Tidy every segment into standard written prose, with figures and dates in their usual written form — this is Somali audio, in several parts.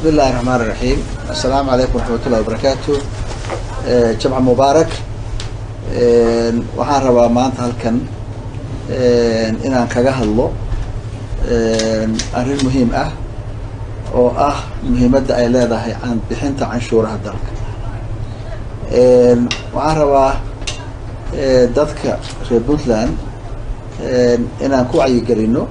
بسم الله الرحمن الرحيم. السلام عليكم ورحمة الله وبركاته. جمع مبارك. waxaan rabaa maanta halkan inaan kaga hadlo arrin muhiim ah oo ah muhiimadda ay leedahay bixinta canshuuraha dalka. waxaan rabaa dadka reer Puntland inaan ku wacyigelino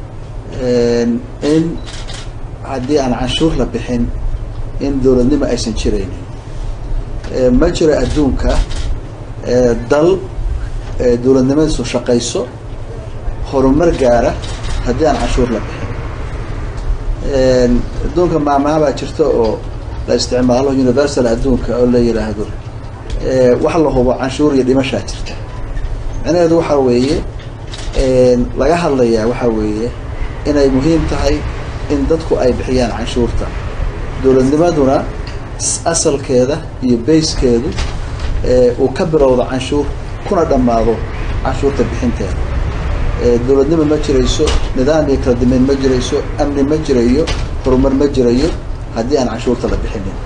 in haddii aan canshuur la bixin in dowladnimo aysan jiraynin. ma jiro adduunka dal dowladnimadiisu shaqayso horumar gaara haddii aan canshuur la bixin. adduunka maamaha baa jirta oo la isticmaalo universal adduunka oo la yiraahdo wax la hubo canshuur iyo dhimashaa jirta. macnaheedu waxa weeye laga hadlayaa waxa weeye inay muhiim tahay in dadku ay bixiyaan canshuurta. dowladnimaduna asalkeeda iyo bayskeedu uu ka bilowdo canshuur kuna dhammaado canshuurta bixinteeda. dowladnimo ma jirayso, nidaam iyo kala dambeyn ma jirayso, amni ma jirayo, horumar ma jirayo haddii aan canshuurta la bixinin.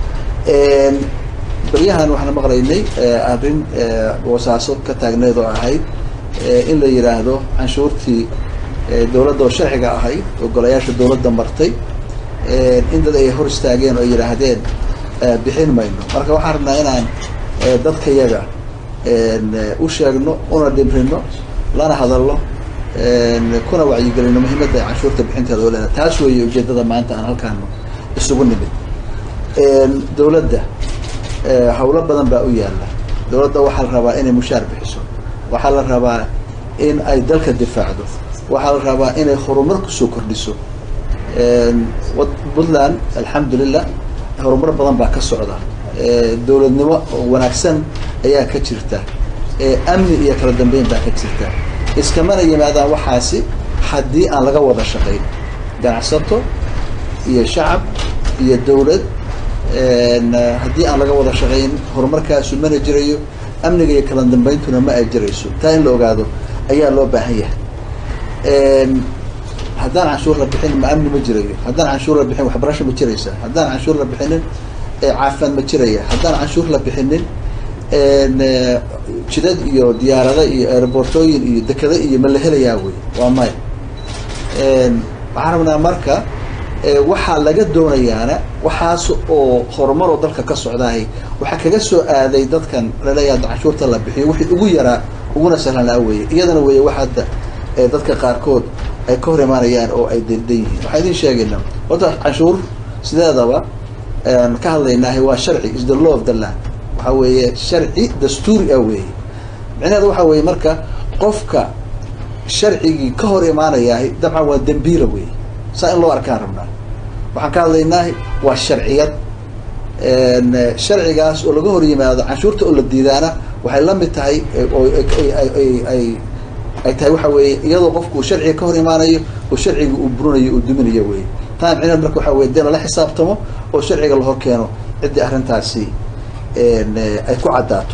baryahan waxaan maqlaynay arrin wasaaso ka taagneed oo ahayd in la yiraahdo canshuurtii dowladda oo sharciga ahayd oo golayaasha dowladda martay in dad ay hor istaageen oo yiraahdeen bixin mayno. marka waxaan rabnaa inaan dadka yaga u sheegno una dhimrino lana hadalno kuna wacyigelino muhiimadda canshuurta bixinteeda oo leedahay. taas weeye ujeedada maanta aan halkaan isugu nimid. dowladda hawlo badan baa u yaala. dowladda waxaa la rabaa inay mushaar bixiso, waxaa la rabaa in ay dalka difaacdo, waxaa la rabaa inay horumar kusoo kordhiso. Puntland alxamdulillah horumar badan baa ka socda. dowladnimo wanaagsan ayaa ka jirta. amni iyo kala dambeyn baa ka jirta. iskamana yimaadaan waxaasi haddii aan laga wada shaqayn ganacsato iyo shacab iyo dowlad. haddii aan laga wada shaqayn horumarkaasu mana jirayo, amniga iyo kala dambeyntuna ma ay jirayso. taa in la ogaado ayaa loo baahan yahay. haddaan canshuur la bixin ma amni ma jirayo, haddaan canshuur la bixin waxbarasho ma jiraysa, haddaan canshuur la bixinin caafimaad ma jiraya, haddaan canshuur la bixinin jidad iyo diyaarada iyo aerobortooyin iyo dekada iyo ma la helayaa wey. waa maya. waxaan rabnaa marka waxaa laga doonayaana waxaas oo horumar oo dalka ka socdahay waxaa kaga soo aaday dadkan laleeyahay canshuurta la bixiyo wixii ugu yaraa uguna sahlanaa weeye. iyadana weeye wax hadda dadka qaarkood ay ka hor imaanayaan oo ay dildan yihiin. waxaan idin sheegaynaa horta canshuur sideedaba ka hadlaynaahay waa sharci, is the law of the land. waxa weeye sharci dastuuri ah weeye. micnaheedu waxa weeye marka qofka sharcigii ka hor imaanayahay dabcan waa dambiila weeye. saa in loo arkaan rabnaa. waxaan ka hadlaynaahay waa sharciyad. sharcigaas oo laga hor yimaado canshuurta oo la diidaana waxay la mid tahay oo ay tahay waxa weeye iyadoo qofku sharciga ka hor imaanayo oo sharciga uu burinayo uu duminayo weeye. taan micnaheedu marka waxa weeye dee lala xisaabtamo oo sharciga la hor keeno ciddii arrintaasi ay ku caddaato.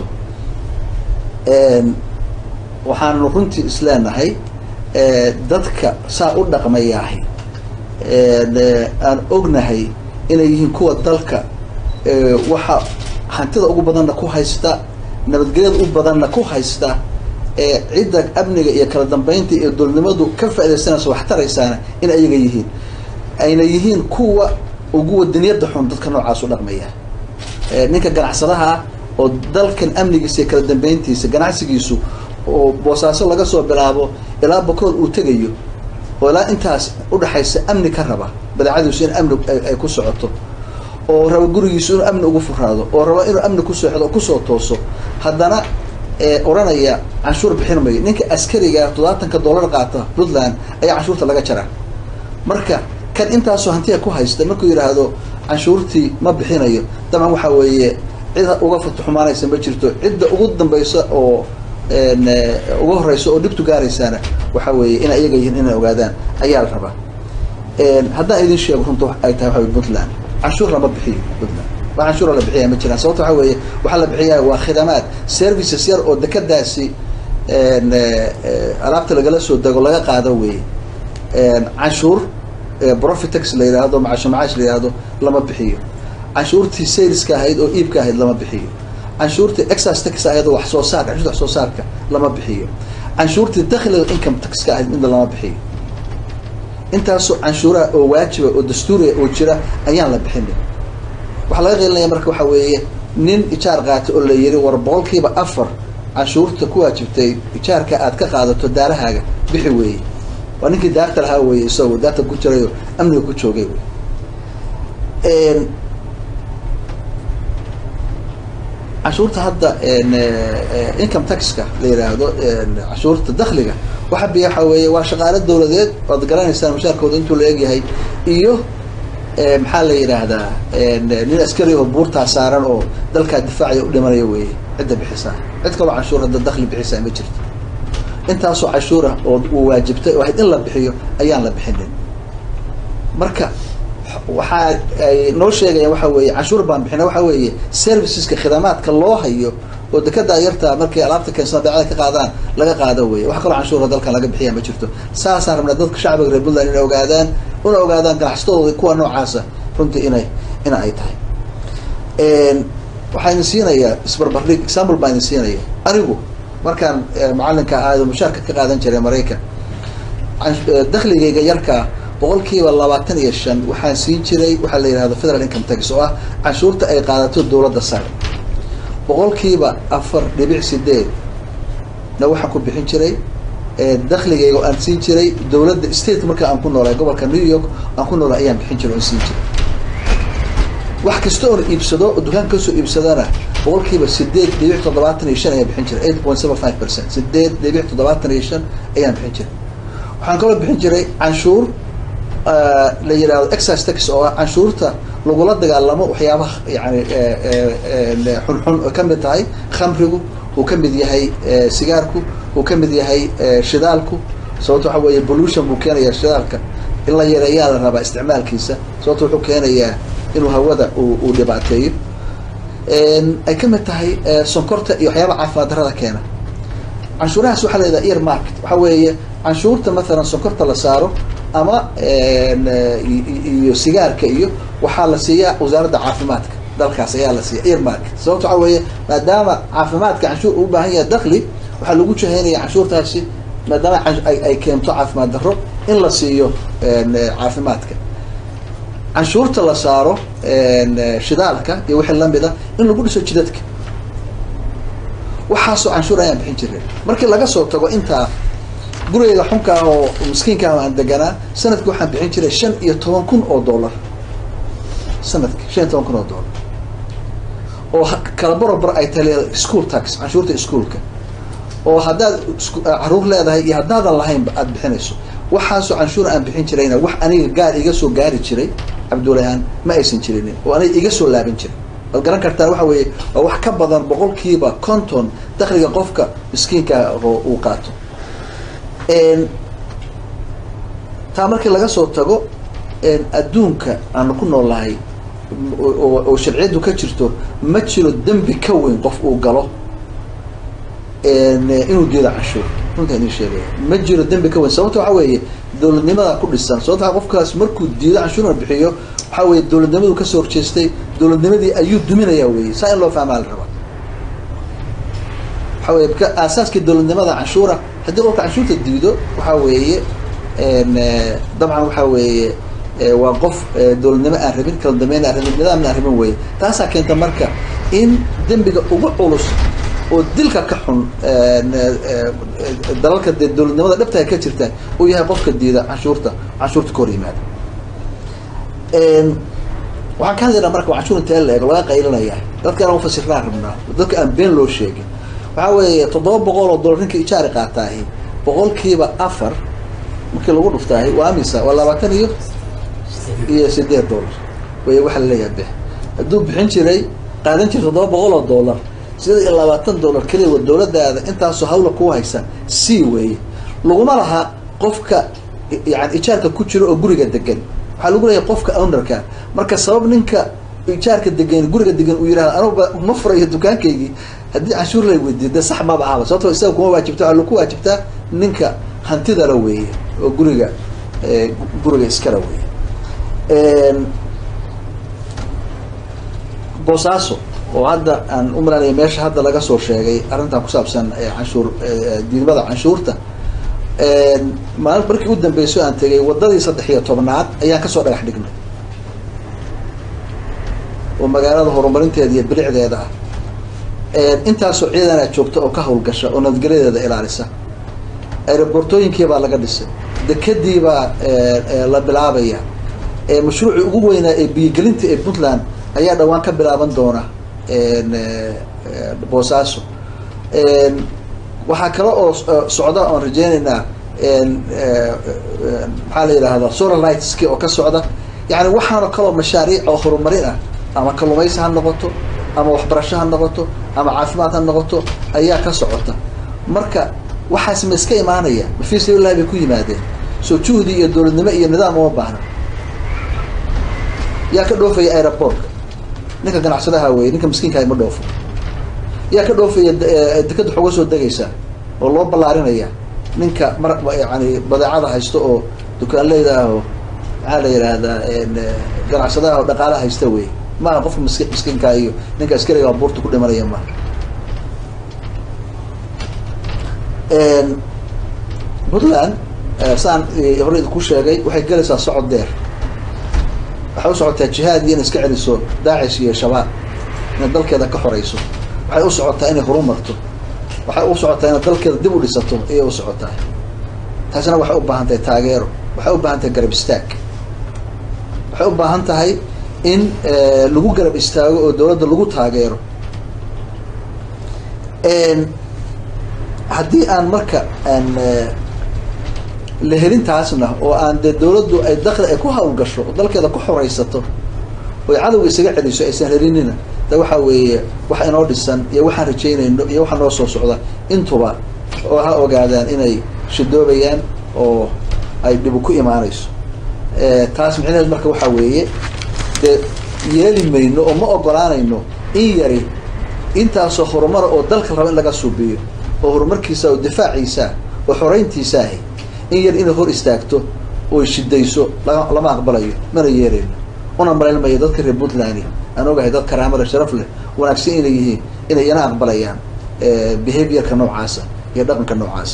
waxaanu runtii isleenahay dadka saa u dhaqmayaahay aan ognahay inay yihiin kuwa dalka waxa hantida ugu badanna ku haysta, nabadgelyada u badanna ku haysta, cidda amniga iyo kala dambeynta iyo dowladnimadu ka faaidaysanaysa wax taraysaana in ayaga yihiin, ayna yihiin kuwa ugu wadaniyada xun dadka noocaas u dhaqmaya. ninka ganacsadaha oo dalkan amnigiisa iyo kala dambeyntiisa ganacsigiisu oo boosaaso laga soo bilaabo ilaa bakool uu tegayo oo ilaa intaas u dhaxaysa amni ka raba, badeecadiisu in amni ay ku socoto, oo raba gurigiisu inuu amni ugu furaado, oo raba inuu amni ku socdo oo kusoo tooso, haddana oranaya canshuur bixin mayo. ninka askariga $70 qaata Puntland ayaa canshuurta laga jaraa. marka kan intaasoo hantiya ku haysta markuu yiraahdo canshuurtii ma bixinayo, dabcan waxa weeye cid uga fatuxumaanaysa ma jirto. cidda ugu dambaysa oo uga horeysa oo dhibtu gaaraysaana waxa weeye in ayaga yihiin inay ogaadaan ayaa la rabaa. haddaan idin sheego runta ay tahay waxa Puntland canshuur lama bixiyo. Puntland wax canshuur la bixiyaa ma jiraan. sababta waxa weeye waxa la bixiyaa waa khidamaad, services yar oo dekadaasi alaabta lagala soo dago laga qaado weeye. canshuur profit tax la yiraahdo macaash la yiraahdo lama bixiyo canshuurtii saleska ahayd oo iibka ahayd lama bixiyo canshuurtii excise tax ahayd oo wax soo saar canshuurta wax soo saarka lama bixiyo canshuurtii dakhliga income tax ka ahayd inta lama bixiyo intaasoo canshuuraha oo waajiba oo dastuuriya oo jira ayaan la bixinin waxaa laga qeelinaya marka waxa weeye nin ijaar qaata oo la yiri war boqolkiiba 4 canshuurta ku waajibtay ijaarka aad ka qaadato daarahaaga bixi weeye waa ninkii daarta lahaa weeye isagoo daarta ku jirayo amniga ku joogay canshuurta hadda income tax-ka la yiraahdo canshuurta dakhliga waxa biya waxa weeye waa shaqaale dawladeed oo garanaysan mushaarkooda intuu la eegyahay iyo maxaa la yiraahdaa nin askari oo buurta saaran oo dalka difaaciya u dhimanayo weeye cidda bixisa cid kale canshuur hadda dakhli bixisa ma jirto intaasoo canshuura oo uu waajibtay oo in la bixiyo ayaan la bixinin marka waxa ay noo sheegayaan waxa weeye canshuur baan bixina waxa weeye serviceska khidamaadka loo hayo oo dekada yarta markay alaabta keensan baacada ka qaadaan laga qaado weeye wax kale canshuur dalka laga bixiya ma jirto saasaan rabnaa dadka shacbiga reer Puntland inay ogaadaan ganacsatadooda kuwa noocaasa runtii inay ay tahay waxaan siinayaa isbarbardhig example baan siinayaa anigu markaan macalinka aado mushaarka ka qaadan jiray Mareykan dakhligayga yarka boqolkiiba 25 waxaan siin jiray waxa la yiraahdo federal income tax oo ah canshuurta ay qaadato dawladda sare boqolkiiba 4.8 na waxaan ku bixin jiray dakhligayga aan siin jiray dawladda state marka aan ku noolay gobolka New York aan ku noolay ayaan bixin jiray oo siin jiray wax kasta oo iibsado oo dukaan ka soo iibsadana boqolkiiba 8.75 ayaan bixin jiray 8.75% 8.75 ayaan bixin jiray waxaan kaloo bixin jiray canshuur la yiraahdo excise tax oo canshuurta lagula dagaalamo waxyaabaha yani xun oo kamid tahay khamrigu uu kamid yahay sigaarku uu kamid yahay shidaalku sababtoo waxa weeye pollution buu keenayaa shidaalka in la yareeyo la raba isticmaalkiisa sababtoo wuxuu keenayaa inuu hawada uu dhibaateeyo ay kamid tahay sonkorta iyo waxyaabaha caafimaad darrada keena canshuurahaas waxa la yiraahdaa ear market waxa weeye canshuurta مثلا sonkorta la saaro ama iyo sigaarka iyo waxa la siiyaa wasaaradda caafimaadka dalkaas ayaa la siiyaa ear market sababtoo waxa weeye maadaama caafimaadka canshuur u baahan yahay dakhli waxa lagu jahaynayaa canshuurtaasi maadaama ay keento caafimaad darro in la siiyo caafimaadka canshuurta la saaro shidaalka iyo wixii la mid ah in lagu dhiso jidadka waxaasoo canshuur ayaan bixin jiray markii laga soo tago intaa guriga xunka oo miskiinka aan deganaa sanadkii waxaan bixin jiray $15,000 sanadkii $15,000 oo kala barabar ay tahay school tax canshuurta iskuulka oo haddaad caruur leedahay iyo haddaadan lahayn aad bixinayso waxaasoo canshuur aan bixin jirayna wax aniga gaar iga soo gaari jiray Cabdullaahan ma aysan jirin oo aniga iga soo laaban jiray bal garan kartaa waxa weeye wax ka badan boqolkiiba 50 dakhliga qofka miskiinka uu qaato taa markii laga soo tago adduunka aan ku noolahay oo sharciyadu ka jirto ma jiro dambi ka weyn qof uu galo inuu diido canshuur runta inuu sheegay ma jiro dambi ka weyn sababtoo waxa weeye dawladnimada ku dhisan sababtoo qofkaas markuu diido canshuur bixiyo waxa weeye dawladnimadu ka soo horjeestay dawladnimadii ayuu duminayaa weeye saa in loo fahmaa la rabo waxa weeye ka asaaska dawladnimada canshuura haddii qofka canshuurta diido waxa weeye dabcan waxa weeye waa qof dawladnimo aan rabin kala dambeyn aan rabin nidaam aan rabin weeye taasaa keenta marka in dambiga ugu culus oo dilka ka xun dalalka dawladnimada dhabta ka jirta uu yahay qofka diida canshuurta kor yimaada waxaan ka hadlaynaa marka canshuur inta la eego laga qaylinaya dadka aan u fasirnaa rabnaa dadka aan been loo sheegin waxa weeye $700 ninka ijaar qaataahi boqolkiiba 4 markii lagu dhuftaahi waa amisa waa $28 way waxa la leeyahay hadduu bixin jiray qaadan jiray $700 $20 kaliya waa dawladda intaasoo hawla ku haysan si way laguma laha qofka yani ijaarka ku jiro oo guriga degan waxa lagu leeyahay qofka ownerka marka sabab ninka ijaarka degan guriga degan uu yiraahdo aniga ma furayo dukaankaygii haddii canshuur la weydiiyo sax ma aha sababtoo isaga kuma waajibto waxa lagu waajibtaa ninka hantida la weeye oo guriga iskala weeye boosaaso oo hadda aan u malanaya meesha hadda laga soo sheegay arrintan ku saabsan canshuur diidmada canshuurta markii u dambeysay aan tegay wadadii 13aad ayaan kasoo dhagax dhignay oo magaalada horumarinteeda iyo bilicdeeda ah intaasoo ciidana joogta oo ka hawlgasha oo nabadgelyadeeda ilaalisa aerobortooyinkii baa laga dhisay dekadii baa la bilaabaya mashruucii ugu weynaa ee biyogelinta ee Puntland ayaa dhawaan ka bilaaban doona boosaaso waxaa kale oo socda oon rajeynaynaa maxaa la yidhaahdaa solar lightski oo ka socda yani waxaana kaloo mashaariic oo horumarin ah ama kalluumaysi ha noqoto ama waxbarasho ha noqoto ama caafimaad ha noqoto ayaa ka socota marka waxaas ma iska imaanaya mafiis ilaahay bay ku yimaadeen soo juhdi iyo dowladnimo iyo nidaam uma baahna yaa ka dhoofaya airport ninka ganacsadaha weey ninka miskiinka ay ma dhoofo yaa ka dhoofaya dekada xogo soo dagaysa oo loo balaarinaya ninka yani badeecada haysto oo dukaan leedahay maxaa la yiraahdaa ganacsadaha oo dhaqaalaha haysta weey ma qofka miskiinka iyo ninka askariga buurta ku dhimanaya ma Puntland saan hore ku sheegay waxay galaysaa socod dheer waxay u socotaa jihaad iyo iska celiso Daesh iyo shabaab in dalkeeda ka xoreyso waxay u socotaa inay horumarto waxay u socotaa in dalkeeda dib u dhisato ee u socotaa taasina waxay u baahan tahay taageero waxay u baahan tahay garab istaag waxay u baahan tahay in lagu garab istaago oo dawladda lagu taageero haddii aan marka aan la helintaasna oo aan dawladdu ay dakhli ay ku hawlgasho dalkeeda ku xoreysato oo cadawga isaga celiso aysan helinina ta waxa weeye waxa inoo dhisan iyo waxaan rajeynayno iyo waxa noo soo socda intuba oo ha ogaadaan inay shidoobayaan oo ay dib ku imaanayso taas micnaheedu marka waxa weeye yeeli mayno oo ma ogolaanayno in yari intaasoo horumar oo dalka raba in laga suubiyo oo horumarkiisa oo difaaciisa oo xoreyntiisa ah in yar in hor istaagto oo shidayso lama aqbalayo mana yeereen una mareelmayo dadka reer Puntland aan ogahay dad karaamada sharaf leh wanaagsan inay yihiin inay ina aqbalayaan behaviorka noocaas iyo dhaqanka noocaas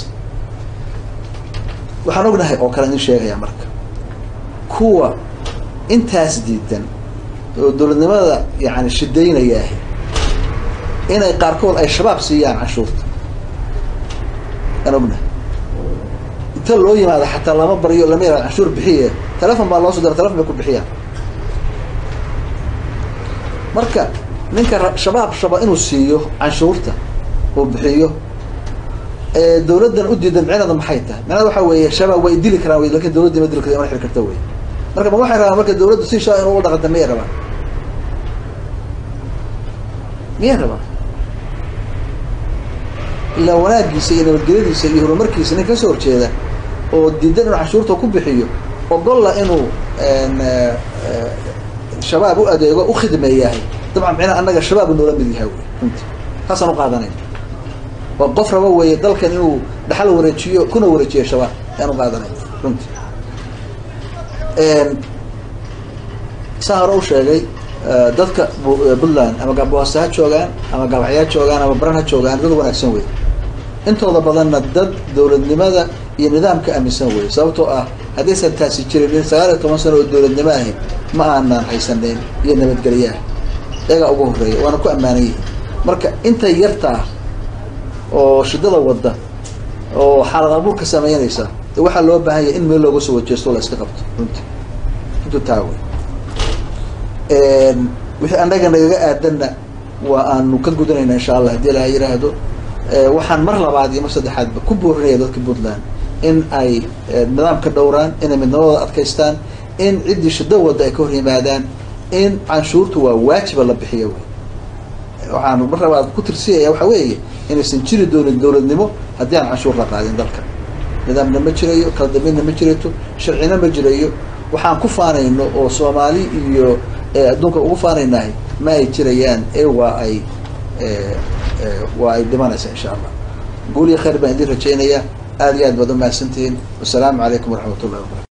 waxaan ognahay oo kale in sheegaya marka kuwa intaas diidan oo dawladnimada yani shidaynaya inay qaarkood ay shabaab siiyaan canshuurta aan ognahay inta loo yimaado xataa lama bariyo lama yiraahdo canshuur bixiye telefoon baa loo soo diray telefoon bay ku bixiyaan marka ninka shabaab inuu siiyo canshuurta oo bixiyo dawladdan u diidan micnaheedu maxay tahay micnaheedu waxa weeye shabaab way dili karaan way laakiin dawladda ma dili karto ma xiri karto way marka ma waxay rabaan marka dawladdu si shaa inuu u dhaqanto ma rabaan ila wanaagiisa iyo nabadgelyadiisa iyo horumarkiisa ninka soo horjeeda oo diidan inuu canshuurta ku bixiyo ogolla inuu shabaab u adeego u khidmeeyahay dabcan micnaha annaga shabaab noola mid yahay runtii taasaan u qaadanay oo qof raba weeye dalkan inuu dhaxal wareejiyo kuna wareejiyo shabaab aan u qaadanay runtii saa hore u sheegay dadka Puntland ama Boosaaso ha joogaan ama Galxaya joogaan ama Baran ha joogaan dad wanaagsan weey intooda badanna dad dawladnimada iyo nidaamka aaminsan weey sababtoo ah haddii san taasi jirin 19 sano oo dawladnimo ah ma aanan haysaneyn iyo nabadgelyo iyaga ugu horeeya waana ku ammaanay marka inta yarta oo shidada wada oo xaalad abuurka sameeynaysa waxa loo baahan yahay in meel looga soo wajeesto la iska qabto runtii inta taawo wixii anaga naga aadanna waa aanu ka gudanayna insha Allah hadii la yiraahdo waxaan mar labaad iyo mar saddexaad ku boorinaya dadka Puntland in ay nidaamka dhowraan in midnimada adkaystaan in cidii shida wada ay ka hor yimaadaan in canshuurtu waa waajib la bixiyo waxaan mar labaad ku tirsiyaa waxa weeye inaysan jiri doonin dawladnimo haddii aan canshuur la qaadin dalka nidaamna ma jirayo kala dambeynna ma jirto sharcina ma jirayo waxaan ku faanayno oo Soomaali iyo adduunka ugu faanaynahay ma ay jirayaan waa ay dhimanaysa insha Allah guul iyo khayr baan idin rajaynayaa aad iyo aad baad u mahadsantihiin wasalaamu calaykum waraxmatullaahi wabarakaatuh